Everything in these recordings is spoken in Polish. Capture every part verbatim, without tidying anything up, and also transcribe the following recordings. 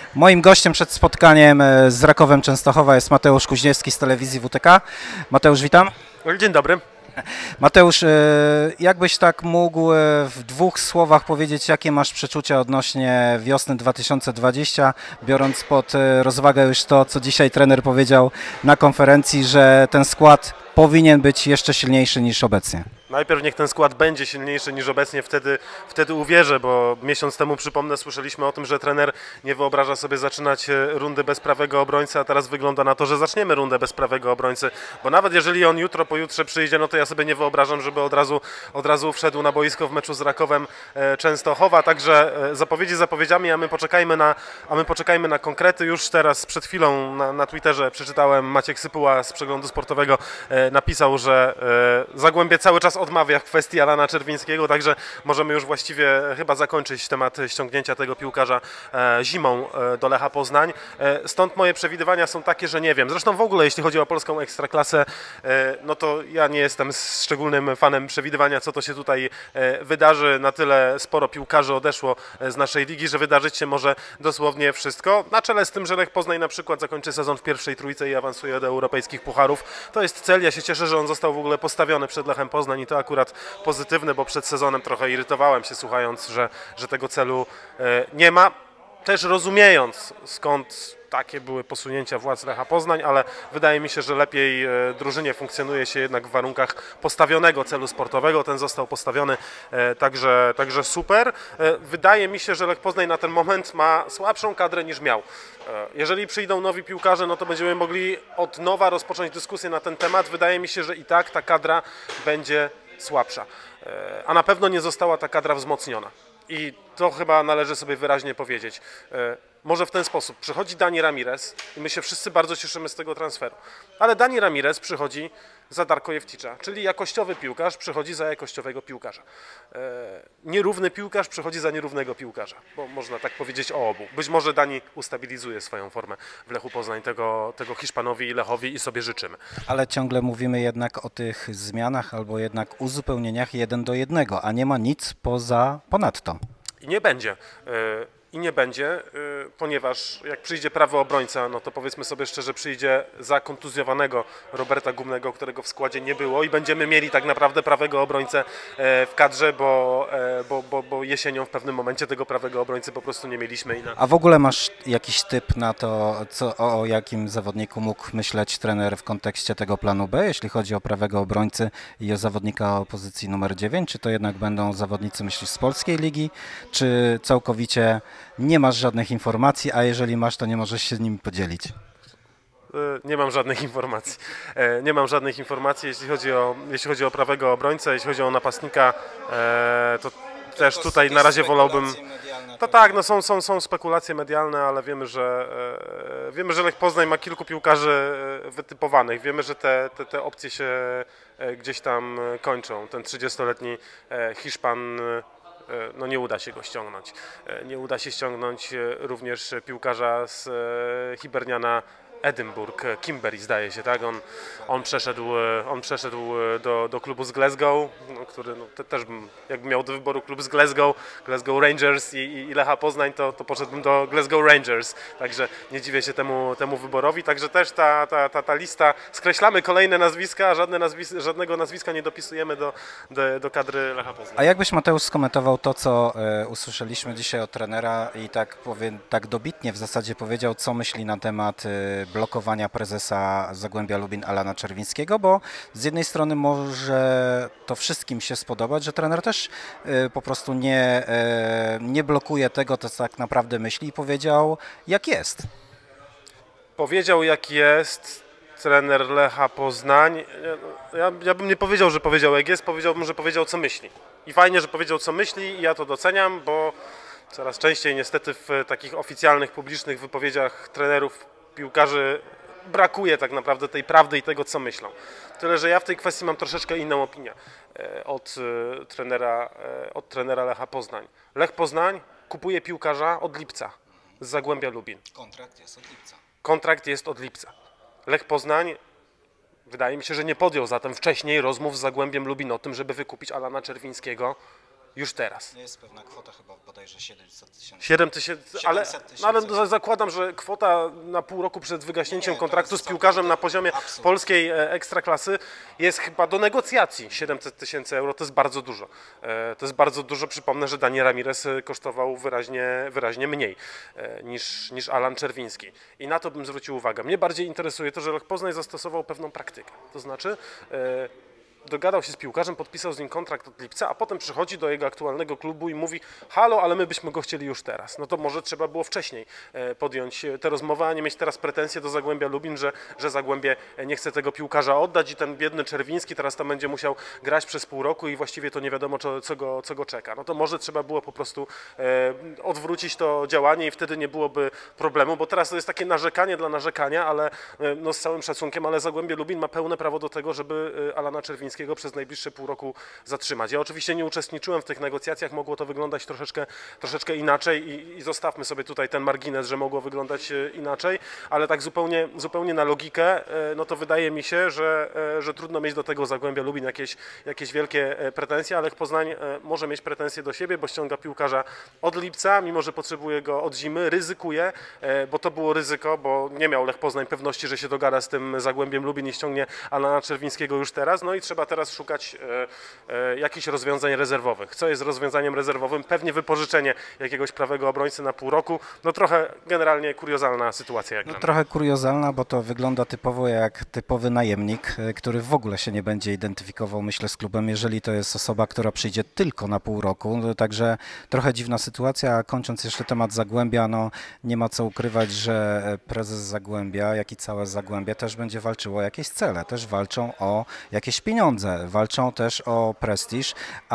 Moim gościem przed spotkaniem z Rakowem Częstochowa jest Mateusz Kuźniewski z telewizji W T K. Mateusz, witam. Dzień dobry. Mateusz, jakbyś tak mógł w dwóch słowach powiedzieć, jakie masz przeczucia odnośnie wiosny dwa tysiące dwudziestej, biorąc pod rozwagę już to, co dzisiaj trener powiedział na konferencji, że ten skład powinien być jeszcze silniejszy niż obecnie? Najpierw niech ten skład będzie silniejszy niż obecnie, wtedy, wtedy uwierzę, bo miesiąc temu, przypomnę, słyszeliśmy o tym, że trener nie wyobraża sobie zaczynać rundy bez prawego obrońcy, a teraz wygląda na to, że zaczniemy rundę bez prawego obrońcy, bo nawet jeżeli on jutro, pojutrze przyjdzie, no to ja sobie nie wyobrażam, żeby od razu, od razu wszedł na boisko w meczu z Rakowem Częstochowa, także zapowiedzi zapowiedziami, a my poczekajmy na, a my poczekajmy na konkrety. Już teraz przed chwilą na, na Twitterze przeczytałem, Maciek Sypuła z Przeglądu Sportowego napisał, że Zagłębie cały czas odmawia w kwestii Alana Czerwińskiego, także możemy już właściwie chyba zakończyć temat ściągnięcia tego piłkarza zimą do Lecha Poznań. Stąd moje przewidywania są takie, że nie wiem. Zresztą w ogóle jeśli chodzi o polską ekstraklasę, no to ja nie jestem szczególnym fanem przewidywania, co to się tutaj wydarzy. Na tyle sporo piłkarzy odeszło z naszej ligi, że wydarzyć się może dosłownie wszystko. Na czele z tym, że Lech Poznań na przykład zakończy sezon w pierwszej trójce i awansuje do europejskich pucharów. To jest cel. Ja się cieszę, że on został w ogóle postawiony przed Lechem Poznań i to akurat pozytywne, bo przed sezonem trochę irytowałem się, słuchając, że, że tego celu nie ma. Też rozumiejąc, skąd takie były posunięcia władz Lecha Poznań, ale wydaje mi się, że lepiej drużynie funkcjonuje się jednak w warunkach postawionego celu sportowego. Ten został postawiony, także, także super. Wydaje mi się, że Lech Poznań na ten moment ma słabszą kadrę niż miał. Jeżeli przyjdą nowi piłkarze, no to będziemy mogli od nowa rozpocząć dyskusję na ten temat. Wydaje mi się, że i tak ta kadra będzie słabsza, a na pewno nie została ta kadra wzmocniona. I to chyba należy sobie wyraźnie powiedzieć. Może w ten sposób. Przychodzi Dani Ramirez i my się wszyscy bardzo cieszymy z tego transferu. Ale Dani Ramirez przychodzi za Darko Jewticza, czyli jakościowy piłkarz przychodzi za jakościowego piłkarza. Nierówny piłkarz przychodzi za nierównego piłkarza, bo można tak powiedzieć o obu. Być może Dani ustabilizuje swoją formę w Lechu Poznań, tego, tego Hiszpanowi i Lechowi i sobie życzymy. Ale ciągle mówimy jednak o tych zmianach albo jednak uzupełnieniach jeden do jednego, a nie ma nic poza ponadto. I nie będzie. I nie będzie, ponieważ jak przyjdzie prawy obrońca, no to powiedzmy sobie szczerze, przyjdzie za kontuzjowanego Roberta Gumnego, którego w składzie nie było i będziemy mieli tak naprawdę prawego obrońcę w kadrze, bo, bo, bo, bo jesienią w pewnym momencie tego prawego obrońcy po prostu nie mieliśmy. I na... A w ogóle masz jakiś typ na to, co, o jakim zawodniku mógł myśleć trener w kontekście tego planu B, jeśli chodzi o prawego obrońcy i o zawodnika o pozycji numer dziewięć? Czy to jednak będą zawodnicy, myślisz, z polskiej ligi, czy całkowicie nie masz żadnych informacji, a jeżeli masz, to nie możesz się z nimi podzielić? Nie mam żadnych informacji. Nie mam żadnych informacji, jeśli chodzi o, jeśli chodzi o prawego obrońcę, jeśli chodzi o napastnika, to też tutaj na razie wolałbym... To tak, no są, są, są spekulacje medialne, ale wiemy, że wiemy, że Lech Poznań ma kilku piłkarzy wytypowanych. Wiemy, że te, te, te opcje się gdzieś tam kończą. Ten trzydziestoletni Hiszpan, no nie uda się go ściągnąć. Nie uda się ściągnąć również piłkarza z Hiberniana Edynburg, Kimberley zdaje się, tak? On, on przeszedł, on przeszedł do, do klubu z Glasgow, no, który no, te, też bym, jakbym miał do wyboru klub z Glasgow, Glasgow Rangers i, i Lecha Poznań, to, to poszedłbym do Glasgow Rangers, także nie dziwię się temu, temu wyborowi, także też ta, ta, ta, ta lista, skreślamy kolejne nazwiska, a żadne nazwis, żadnego nazwiska nie dopisujemy do, do, do kadry Lecha Poznań. A jakbyś, Mateusz, skomentował to, co e, usłyszeliśmy dzisiaj od trenera i tak, powiem, tak dobitnie w zasadzie powiedział, co myśli na temat e, blokowania prezesa Zagłębia Lubin Alana Czerwińskiego, bo z jednej strony może to wszystkim się spodobać, że trener też y, po prostu nie, y, nie blokuje tego, co tak naprawdę myśli i powiedział, jak jest. Powiedział, jak jest trener Lecha Poznań. Ja, ja bym nie powiedział, że powiedział, jak jest, powiedziałbym, że powiedział, co myśli. I fajnie, że powiedział, co myśli i ja to doceniam, bo coraz częściej niestety w takich oficjalnych, publicznych wypowiedziach trenerów, piłkarzy brakuje tak naprawdę tej prawdy i tego, co myślą. Tyle, że ja w tej kwestii mam troszeczkę inną opinię od trenera, od trenera Lecha Poznań. Lech Poznań kupuje piłkarza od lipca z Zagłębia Lubin. Kontrakt jest od lipca. Kontrakt jest od lipca. Lech Poznań, wydaje mi się, że nie podjął zatem wcześniej rozmów z Zagłębiem Lubin o tym, żeby wykupić Alana Czerwińskiego już teraz. Jest pewna kwota, chyba bodajże siedemset tysięcy. siedem tysięcy, ale, tysięcy. ale za- zakładam, że kwota na pół roku przed wygaśnięciem Nie, to kontraktu jest z piłkarzem całkiem- na poziomie absurd. polskiej e, ekstraklasy jest chyba do negocjacji. siedemset tysięcy euro to jest bardzo dużo. E, To jest bardzo dużo. Przypomnę, że Dani Ramirez e, kosztował wyraźnie, wyraźnie mniej e, niż, niż Alan Czerwiński. I na to bym zwrócił uwagę. Mnie bardziej interesuje to, że Lech Poznań zastosował pewną praktykę. To znaczy e, dogadał się z piłkarzem, podpisał z nim kontrakt od lipca, a potem przychodzi do jego aktualnego klubu i mówi: halo, ale my byśmy go chcieli już teraz. No to może trzeba było wcześniej e, podjąć e, tę rozmowę, a nie mieć teraz pretensje do Zagłębia Lubin, że, że Zagłębie nie chce tego piłkarza oddać i ten biedny Czerwiński teraz tam będzie musiał grać przez pół roku i właściwie to nie wiadomo, co, co, go, co go czeka. No to może trzeba było po prostu e, odwrócić to działanie i wtedy nie byłoby problemu, bo teraz to jest takie narzekanie dla narzekania, ale e, no z całym szacunkiem, ale Zagłębie Lubin ma pełne prawo do tego, żeby e, Alana Czerwińskiego przez najbliższe pół roku zatrzymać. Ja oczywiście nie uczestniczyłem w tych negocjacjach, mogło to wyglądać troszeczkę, troszeczkę inaczej i, i zostawmy sobie tutaj ten margines, że mogło wyglądać e, inaczej, ale tak zupełnie, zupełnie na logikę, e, no to wydaje mi się, że, e, że trudno mieć do tego Zagłębia Lubin jakieś, jakieś wielkie e, pretensje, ale Lech Poznań e, może mieć pretensje do siebie, bo ściąga piłkarza od lipca, mimo że potrzebuje go od zimy, ryzykuje, e, bo to było ryzyko, bo nie miał Lech Poznań pewności, że się dogada z tym Zagłębiem Lubin i ściągnie Alana Czerwińskiego już teraz, no i trzeba teraz szukać e, e, jakichś rozwiązań rezerwowych. Co jest rozwiązaniem rezerwowym? Pewnie wypożyczenie jakiegoś prawego obrońcy na pół roku. No trochę generalnie kuriozalna sytuacja. Jak No, dla mnie. trochę kuriozalna, bo to wygląda typowo jak typowy najemnik, e, który w ogóle się nie będzie identyfikował, myślę, z klubem, jeżeli to jest osoba, która przyjdzie tylko na pół roku. No, także trochę dziwna sytuacja. A kończąc jeszcze temat Zagłębia, no nie ma co ukrywać, że prezes Zagłębia, jak i całe Zagłębie też będzie walczyło o jakieś cele. Też walczą o jakieś pieniądze, walczą też o prestiż,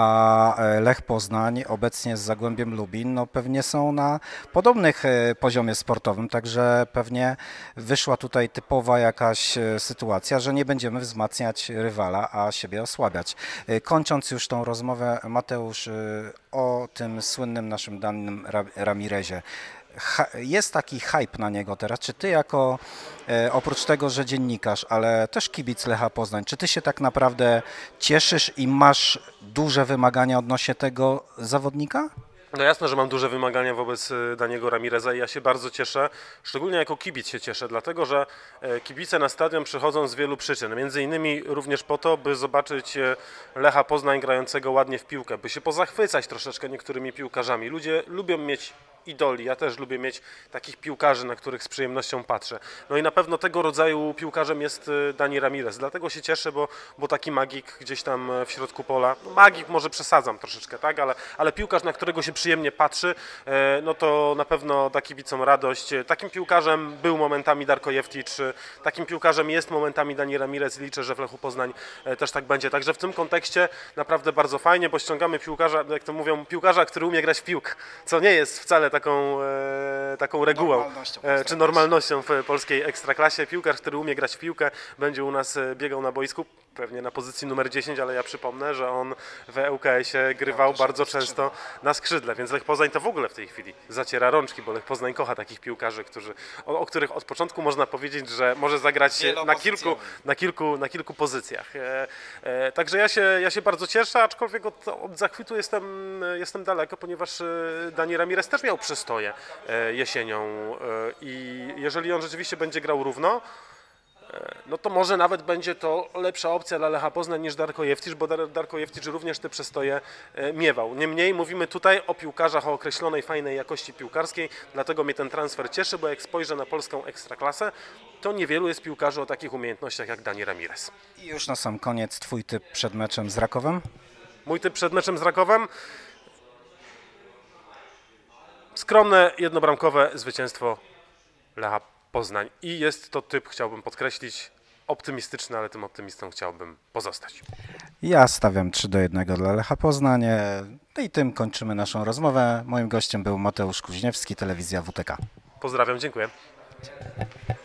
a e, Lech Poznań obecnie z Zagłębiem Lubin no pewnie są na podobnych e, poziomie sportowym, także pewnie wyszła tutaj typowa jakaś e, sytuacja, że nie będziemy wzmacniać rywala, a siebie osłabiać. E, Kończąc już tą rozmowę, Mateusz, e, o tym słynnym naszym danym Ra- Ramirezie. Ha- Jest taki hype na niego teraz. Czy ty jako, e, oprócz tego, że dziennikarz, ale też kibic Lecha Poznań, czy ty się tak naprawdę cieszysz i masz duże wymagania odnośnie tego zawodnika? No jasne, że mam duże wymagania wobec y, Daniego Ramireza i ja się bardzo cieszę, szczególnie jako kibic się cieszę, dlatego że e, kibice na stadion przychodzą z wielu przyczyn, między innymi również po to, by zobaczyć e, Lecha Poznań grającego ładnie w piłkę, by się pozachwycać troszeczkę niektórymi piłkarzami. Ludzie lubią mieć idoli, ja też lubię mieć takich piłkarzy, na których z przyjemnością patrzę. No i na pewno tego rodzaju piłkarzem jest e, Dani Ramirez, dlatego się cieszę, bo, bo taki magik gdzieś tam e, w środku pola, no magik może przesadzam troszeczkę, tak, ale, ale piłkarz, na którego się przyjemnie patrzy, e, no to na pewno da kibicom radość. E, Takim piłkarzem był momentami Darko Jeftić, e, takim piłkarzem jest momentami Dani Ramirez i liczę, że w Lechu Poznań e, też tak będzie. Także w tym kontekście naprawdę bardzo fajnie, bo ściągamy piłkarza, jak to mówią, piłkarza, który umie grać w piłkę, co nie jest wcale taką, e, taką regułą Normalnością w e, czy Ekstraklasie. normalnością w polskiej ekstraklasie. Piłkarz, który umie grać w piłkę, będzie u nas e, biegał na boisku, pewnie na pozycji numer dziesięć, ale ja przypomnę, że on w E U K S-ie grywał też bardzo na skrzydle. często na skrzydle, więc Lech Poznań to w ogóle w tej chwili zaciera rączki, bo Lech Poznań kocha takich piłkarzy, którzy, o, o których od początku można powiedzieć, że może zagrać na kilku, na kilku, na kilku pozycjach. E, e, także ja się, ja się bardzo cieszę, aczkolwiek od, od zachwytu jestem, jestem daleko, ponieważ e, Dani Ramirez też miał przystoje e, jesienią e, i jeżeli on rzeczywiście będzie grał równo, no to może nawet będzie to lepsza opcja dla Lecha Poznań niż Darko Jeftić, bo Dar- Darko Jeftić również te przestoje e, miewał. Niemniej mówimy tutaj o piłkarzach o określonej, fajnej jakości piłkarskiej, dlatego mnie ten transfer cieszy, bo jak spojrzę na polską ekstraklasę, to niewielu jest piłkarzy o takich umiejętnościach jak Dani Ramirez. I już na sam koniec twój typ przed meczem z Rakowem? Mój typ przed meczem z Rakowem? Skromne, jednobramkowe zwycięstwo Lecha Poznań. I jest to typ, chciałbym podkreślić, optymistyczny, ale tym optymistą chciałbym pozostać. Ja stawiam trzy do jednego dla Lecha Poznań. No i tym kończymy naszą rozmowę. Moim gościem był Mateusz Kuźniewski, telewizja W T K. Pozdrawiam, dziękuję.